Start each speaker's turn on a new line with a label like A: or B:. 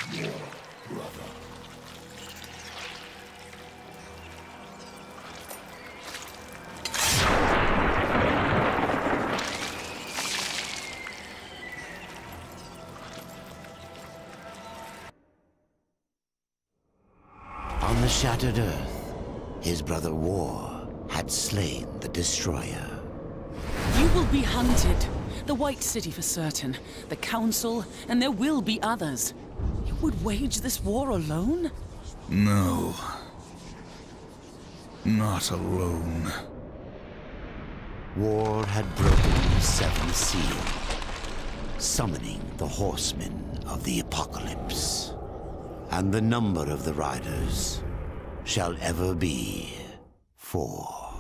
A: brother.
B: On the shattered earth, his brother War had slain the Destroyer.
C: You will be hunted. The White City for certain. The Council, and there will be others. You would wage this war alone?
A: No. Not alone.
B: War had broken the seventh seal, summoning the horsemen of the apocalypse. And the number of the riders shall ever be 4.